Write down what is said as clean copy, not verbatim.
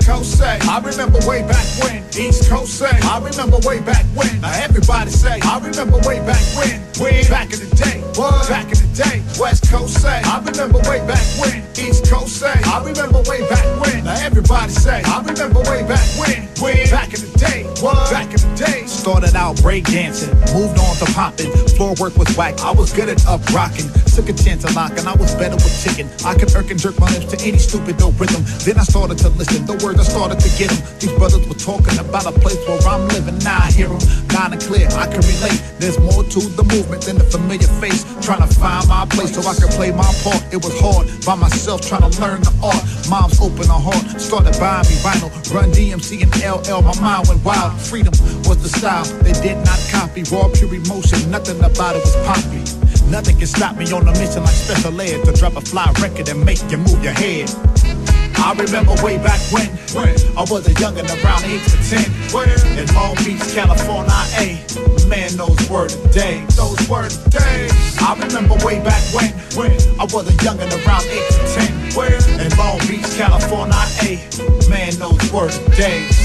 Coast say, I remember way back when. East Coast say, I remember way back when. Now everybody say, I remember way back when. Back in the day, what? Back in the day. West Coast say, I remember way back when. East Coast say, I remember way back when. Now everybody say, I remember way back when. Back in the day, what? Back in the day. Started out break dancing, moved on to popping. Floor work was whack, I was good at up rocking. Took a chance at locking, I was better with chicken. I could irk and jerk my lips to any stupid dope rhythm. Then I started to listen, the words I started to get them. These brothers were talking about a place where I'm living, now I hear them. Loud and clear, I can relate. There's more to the movement than the familiar face. Trying to find my place so I could play my part. It was hard, by myself trying to learn the art. Mom's open her heart, started buying me vinyl. Run DMC and LL, my mind went wild. Freedom was the style, they did not copy. Raw, pure emotion, nothing about it was poppy. Nothing can stop me on a mission like Special Ed to drop a fly record and make you move your head. I remember way back when I was a youngin' around 8 to 10. In Long Beach, California, man, those were the days. Those were the days. I remember way back when I was a youngin' around 8 to 10. In Long Beach, California, man, those were the days.